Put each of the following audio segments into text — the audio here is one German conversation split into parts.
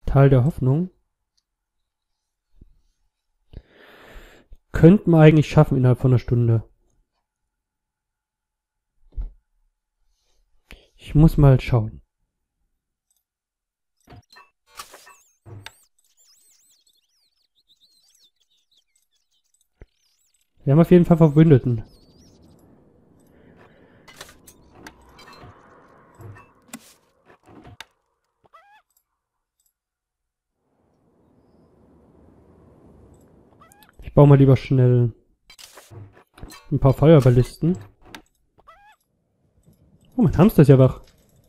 Tal der Hoffnung. Könnten wir eigentlich schaffen innerhalb von einer Stunde. Ich muss mal schauen. Wir haben auf jeden Fall Verbündeten. Ich baue mal lieber schnell ein paar Feuerballisten. Oh, mein Hamster ist ja wach.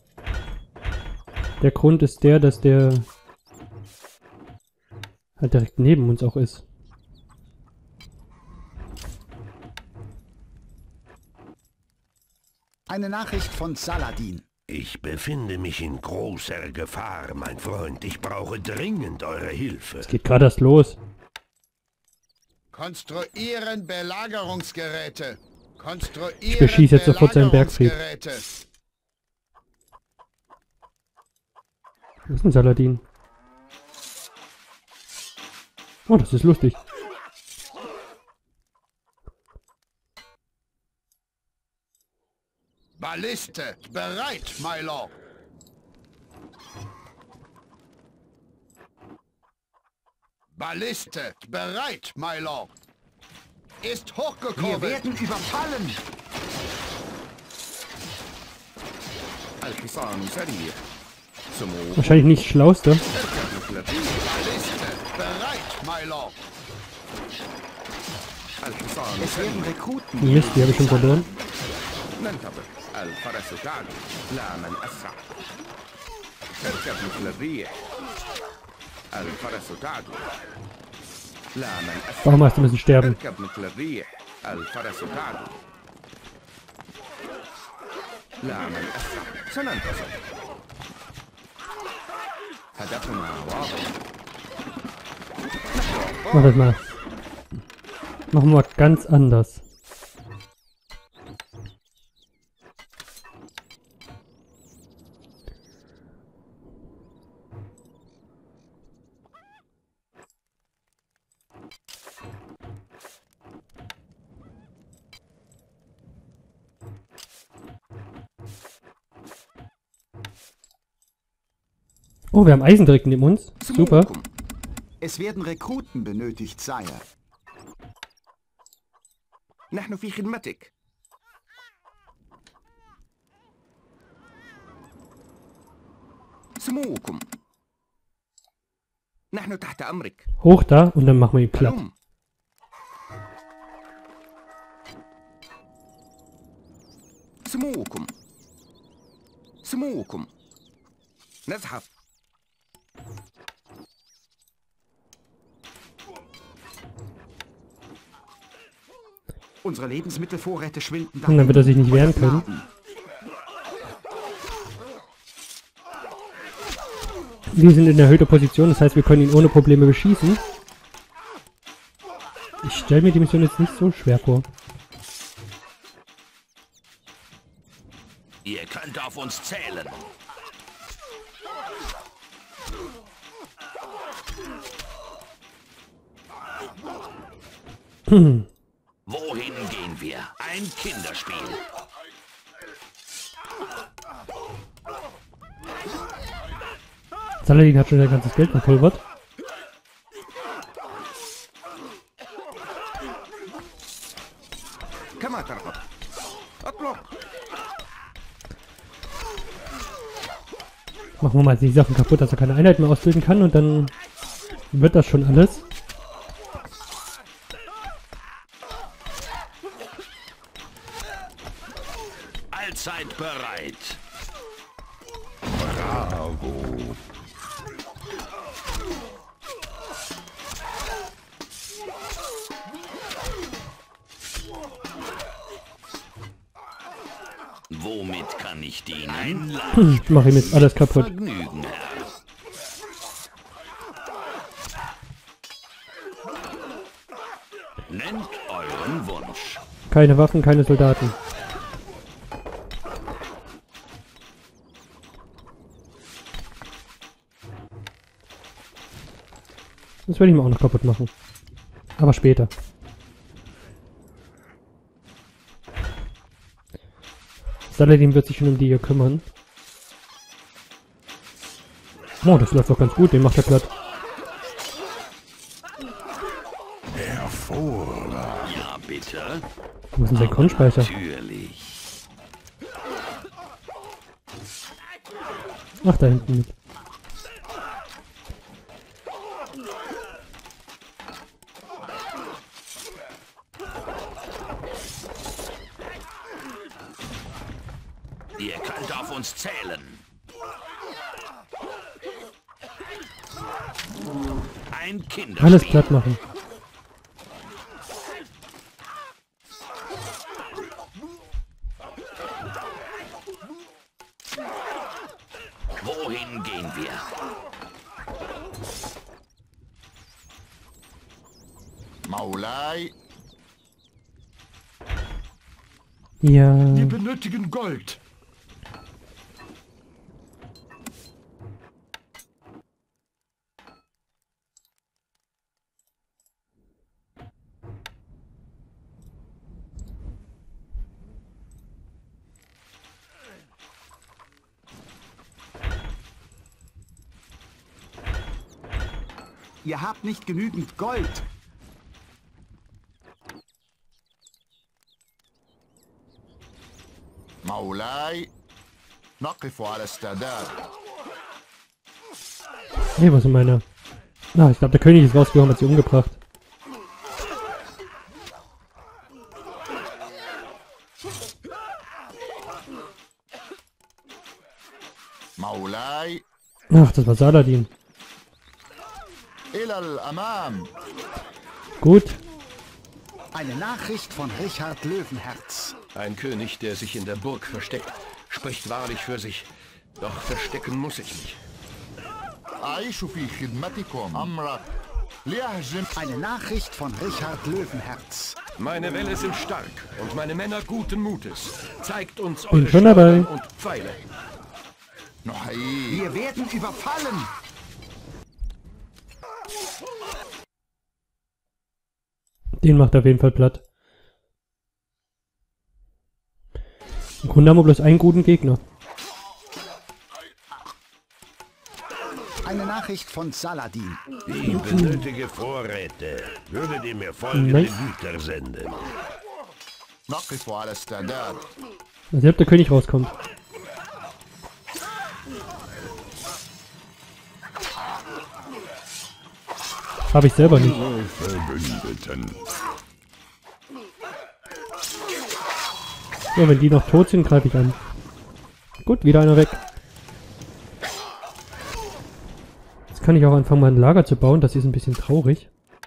Der Grund ist der, dass der halt direkt neben uns auch ist. Eine Nachricht von Saladin. Ich befinde mich in großer Gefahr, mein Freund. Ich brauche dringend eure Hilfe. Es geht gerade erst los. Konstruieren Belagerungsgeräte. Konstruieren Ich beschieße jetzt sofort seinen Bergfried. Wo ist denn Saladin? Oh, das ist lustig. Balliste bereit, my lord. Balliste bereit, my lord. Ist hochgekommen. Wir werden überfallen. Wahrscheinlich nicht das Schlauste. Balliste bereit, my lord. Es werden Rekruten. Mist, die habe ich schon verloren. ننتظر الفرس تعدو لا من أسرع اركب مثل الريح الفرس تعدو لا من أسرع Baumeister müssen sterben. اركب مثل الريح الفرس تعدو لا من أسرع سننتصر هدفنا واضح Mach das mal. Machen wir mal ganz anders. Oh, wir haben Eisen direkt neben uns. Super. Es werden Rekruten benötigt, Sire. نحن في خدمتك سموكم نحن تحت أمرك Hoch da und dann machen wir ihn platt. هلم سموكم سموكم نزحف Unsere Lebensmittelvorräte schwinden Und dann wird er sich nicht wehren können. Wir sind in erhöhter Position, das heißt, wir können ihn ohne Probleme beschießen. Ich stelle mir die Mission jetzt nicht so schwer vor. Ihr könnt auf uns zählen. Wohin gehen wir? Ein Kinderspiel. Saladin hat schon sein ganzes Geld verpulvert. كما ترغب اطلق Machen wir mal die Sachen kaputt, dass er keine Einheit mehr ausbilden kann und dann wird das schon alles. Allzeit bereit. برافو Womit kann ich dienen? Ich mache ihm jetzt alles kaputt. Vergnügen, Herr. Nennt euren Wunsch. Keine Waffen, keine Soldaten. Das werde ich mir auch noch kaputt machen. Aber später. Saladin wird sich schon um die hier kümmern. Oh, das läuft doch ganz gut. Den macht er platt. Hervorragend. Ja, bitte. Wo ist denn sein Kornspeicher? Natürlich. Ach, da hinten mit. Ihr könnt auf uns zählen. Ein Kinderspiel. Alles platt machen. Wohin gehen wir? Maulai. Ja. Wir benötigen Gold. Ihr habt nicht genügend Gold. مولاي نقف على استعداد. Hey, was sind meine... Ah, ich glaube, der König ist rausgekommen, hat sie umgebracht. مولاي Ach, das war Saladin. إلى الأمام. Gut. Eine Nachricht von Richard Löwenherz. Ein König, der sich in der Burg versteckt, spricht wahrlich für sich. Doch verstecken muss ich mich. أعيش في خدمتكم. أمرك ليهجم. Eine Nachricht von Richard Löwenherz. Meine Wälle sind stark und meine Männer guten Mutes. Zeigt uns Bin eure schon dabei. Schultern und Pfeile. نحييك. Wir werden überfallen. Den macht er auf jeden Fall platt. Im Grunde haben wir bloß einen guten Gegner. Eine Nachricht von Saladin. Ich benötige Vorräte. Würdet ihr mir folgende Nein. Güter senden? نقف على استعداد. Also, ob der König rauskommt. Habe ich selber nicht. Verbündeten. Ja, wenn die noch tot sind, greife ich an. Gut, wieder einer weg. Jetzt kann ich auch anfangen, mal ein Lager zu bauen. Das ist ein bisschen traurig.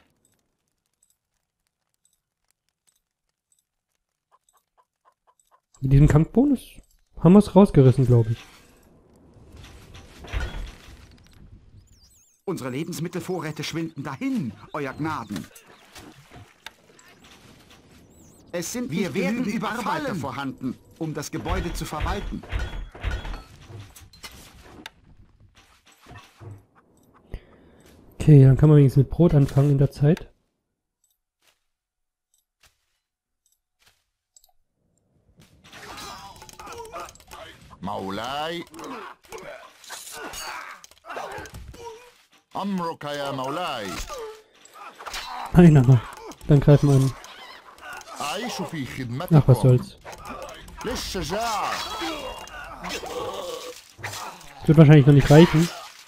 Mit diesem Kampfbonus haben wir es rausgerissen, glaube ich. Unsere Lebensmittelvorräte schwinden dahin, Euer Gnaden. Es sind Wir nicht werden genügend überfallen. Arbeiter vorhanden, um das Gebäude zu verwalten. Okay, dann kann man wenigstens mit Brot anfangen in der Zeit. مولاي أمرك يا مولاي. Einer noch. Dann greifen wir an. أعيش في Ach, was خدمتكم. soll's. للشجاعة. Das wird wahrscheinlich noch nicht reichen.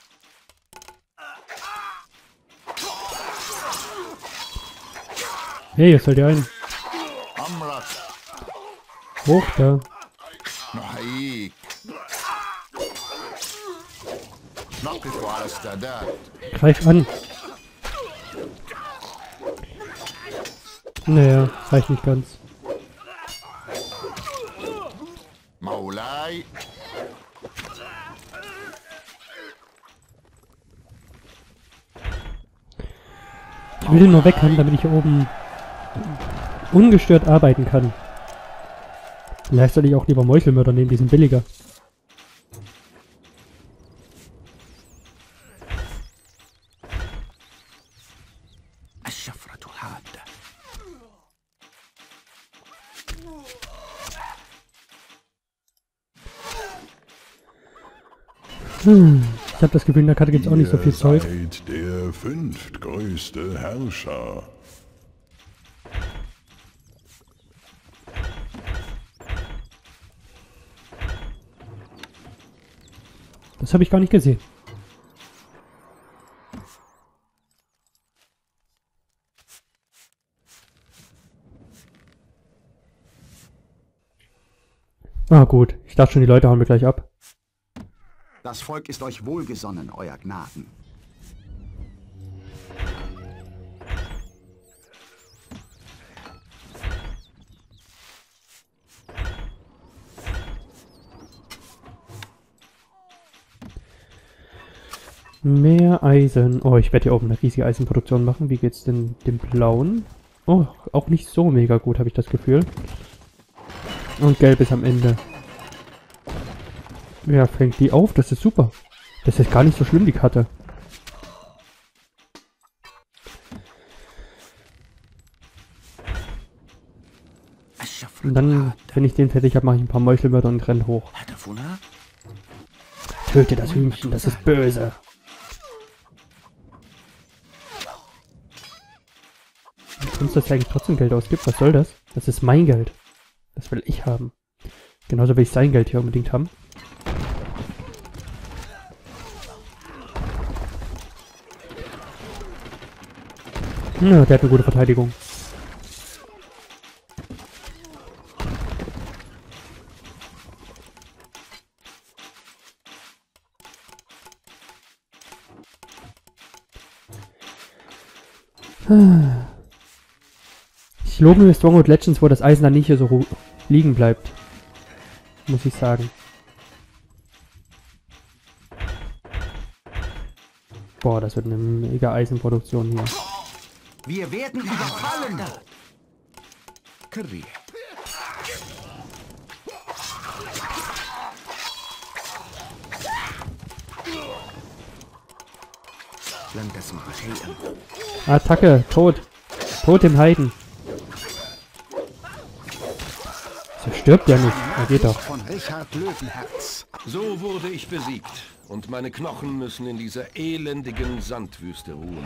Hey, jetzt fällt ihr ein. أمرك. Hoch da. نحييك. نقف على استعداد. Greif an. Naja, reicht nicht ganz. مولاي Ich will den nur weg haben, damit ich hier oben ungestört arbeiten kann. Vielleicht soll ich auch lieber Meuchelmörder nehmen, die sind billiger. Ich habe das Gefühl, in der Karte gibt es auch nicht so viel Zeug. Seid der fünftgrößte Herrscher. Das habe ich gar nicht gesehen. Ah gut, ich dachte schon, die Leute hauen mir gleich ab. Das Volk ist euch wohlgesonnen, euer Gnaden. Mehr Eisen. Oh, ich werde hier oben eine riesige Eisenproduktion machen. Wie geht's denn dem Blauen? Oh, auch nicht so mega gut, habe ich das Gefühl. Und Gelb ist am Ende. Ja, fängt die auf. Das ist super. Das ist gar nicht so schlimm, die Karte. Und dann, wenn ich den fertig habe, mache ich ein paar Meuchelmörder und renne hoch. Töte das Hühnchen, das ist böse. Und dass eigentlich trotzdem Geld ausgibt, was soll das? Das ist mein Geld. Das will ich haben. Genauso will ich sein Geld hier unbedingt haben. Ja, der hat eine gute Verteidigung. Ich lobe mir Stronghold Legends, wo das Eisen dann nicht hier so liegen bleibt. Muss ich sagen. Boah, das wird eine mega Eisenproduktion hier. Wir werden überfallen! Curry. لن تسمع شيئا. Attacke, tot. Tot dem Heiden. So stirbt ja nicht. Er geht doch. Von Richard Löwenherz. So wurde ich besiegt. Und meine Knochen müssen in dieser elendigen Sandwüste ruhen.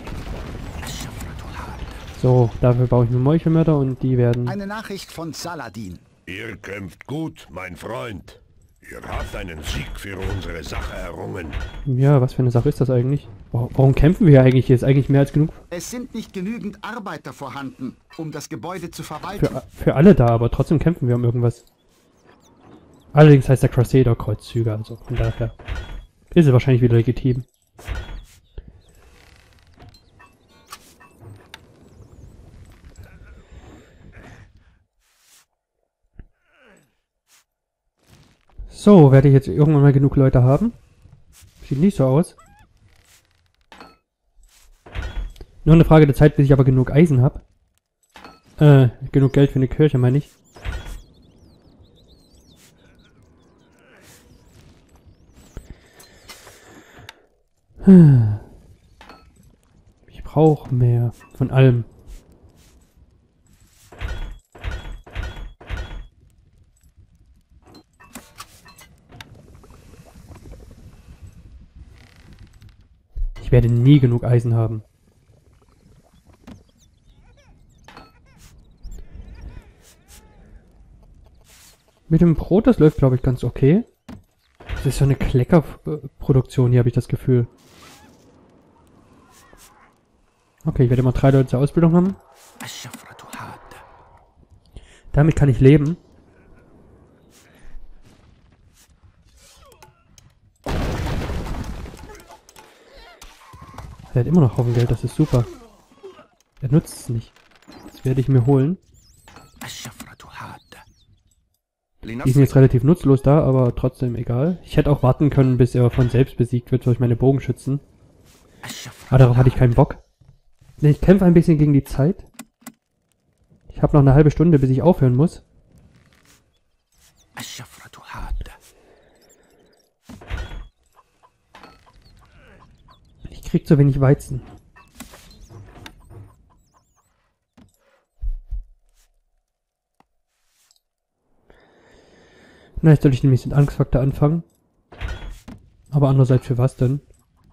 So, dafür baue ich mir Meuchelmörder und die werden... Eine Nachricht von Saladin. Ihr kämpft gut, mein Freund. Ihr habt einen Sieg für unsere Sache errungen. Ja, was für eine Sache ist das eigentlich? Warum kämpfen wir hier eigentlich? Hier ist eigentlich mehr als genug. Es sind nicht genügend Arbeiter vorhanden, um das Gebäude zu verwalten. Für alle da, aber trotzdem kämpfen wir um irgendwas. Allerdings heißt der Crusader Kreuzzüge, also von daher ist es wahrscheinlich wieder legitim. So, werde ich jetzt irgendwann mal genug Leute haben? Sieht nicht so aus. Nur eine Frage der Zeit, bis ich aber genug Eisen habe. Genug Geld für eine Kirche, meine ich. Ich brauche mehr von allem. Ich werde nie genug Eisen haben. Mit dem Brot, das läuft, glaube ich, ganz okay. Das ist so eine Kleckerproduktion hier, habe ich das Gefühl. Okay, ich werde mal 3 Leute zur Ausbildung haben. Damit kann ich leben. Er hat immer noch Haufen Geld, das ist super. Er nutzt es nicht. Das werde ich mir holen. Die sind jetzt relativ nutzlos da, aber trotzdem egal. Ich hätte auch warten können, bis er von selbst besiegt wird durch meine Bogenschützen. Aber darauf hatte ich keinen Bock. Ich kämpfe ein bisschen gegen die Zeit. Ich habe noch eine halbe Stunde, bis ich aufhören muss. Ich krieg zu wenig Weizen. Na, jetzt soll ich nämlich mit Angstfaktor anfangen. Aber andererseits für was denn?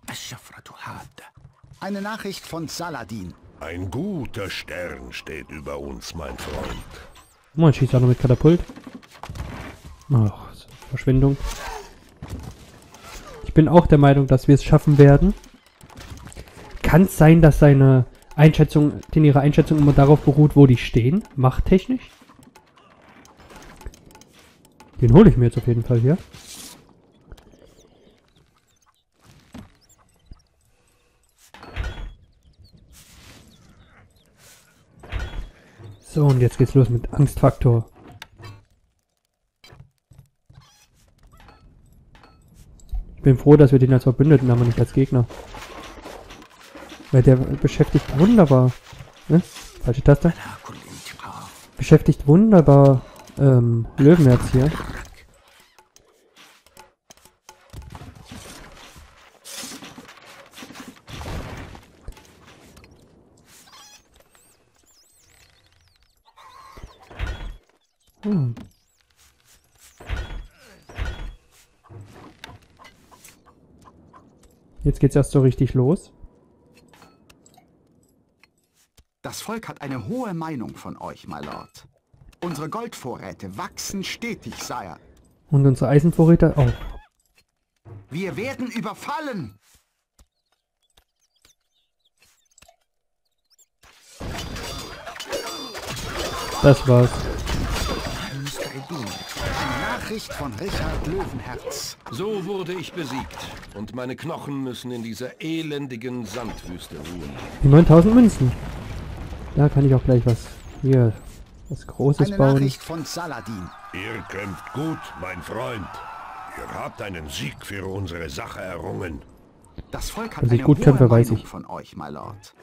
Eine Nachricht von Saladin. Ein guter Stern steht über uns, mein Freund. Man schießt auch noch mit Katapult. Ach, Verschwendung. Ich bin auch der Meinung, dass wir es schaffen werden. Kann es sein, dass ihre Einschätzung immer darauf beruht, wo die stehen? Machttechnisch? Den hole ich mir jetzt auf jeden Fall hier. So, und jetzt geht's los mit Angstfaktor. Ich bin froh, dass wir den als Verbündeten haben und nicht als Gegner. Weil der beschäftigt wunderbar. Ne? Falsche Taste. Beschäftigt wunderbar Löwenherz hier. Jetzt geht's erst so richtig los. Das Volk hat eine hohe Meinung von euch, my Lord. Unsere Goldvorräte wachsen stetig, Sire. Und unsere Eisenvorräte auch. Wir werden überfallen! Das war's. Eine Nachricht von Richard Löwenherz. So wurde ich besiegt. Und meine Knochen müssen in dieser elendigen Sandwüste ruhen. Die 9000 Münzen. Da kann ich auch gleich was Großes Eine bauen. Nachricht von Saladin. Ihr kämpft gut, mein Freund. Ihr habt einen Sieg für unsere Sache errungen. Das Volk hat Dass ich eine gut hohe kämpfe, weiß Meinung ich. von euch, my Lord.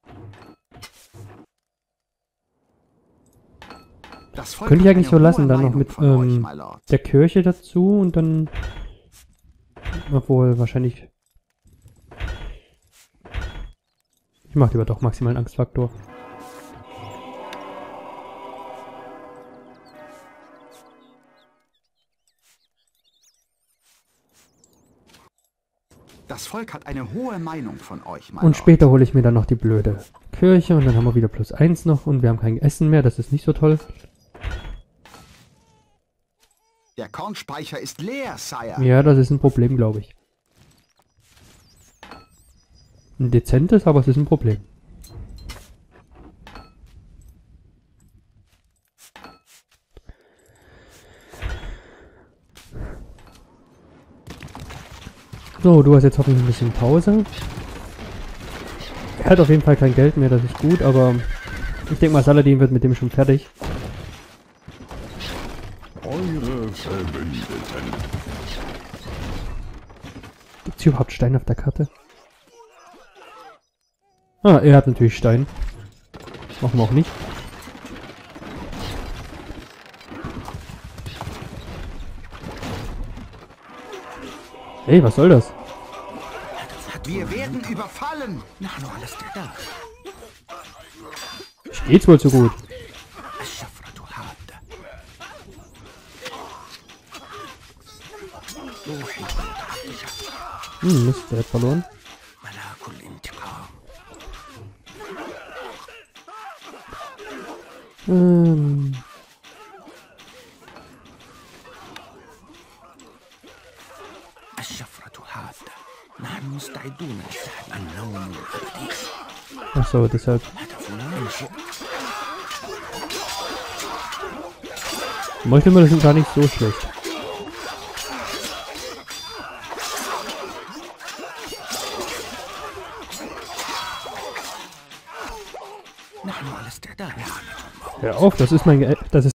Das Volk Könnte ich hat eigentlich eine so lassen, hohe dann noch Meinung mit von euch, my Lord. der Kirche dazu und dann... Obwohl, wahrscheinlich... Ich mache lieber doch maximalen Angstfaktor. Das Volk hat eine hohe Meinung von euch, my Und Lord. später hole ich mir dann noch die blöde Kirche und dann haben wir wieder +1 noch und wir haben kein Essen mehr, das ist nicht so toll. Der Kornspeicher ist leer, Sire. Ja, das ist ein Problem, glaube ich. Ein dezentes, aber es ist ein Problem. So, du hast jetzt hoffentlich ein bisschen Pause. Er hat auf jeden Fall kein Geld mehr, das ist gut, aber ich denke mal, Saladin wird mit dem schon fertig. Eure Verbündeten. Gibt es hier überhaupt Stein auf der Karte? Ah, er hat natürlich Stein. Machen wir auch nicht. Hey, was soll das? Wir werden überfallen. Steht's wohl so gut. Mist, der hat verloren. Ach so, deshalb. Manchmal das sind gar nicht so schlecht. Hör auf, das ist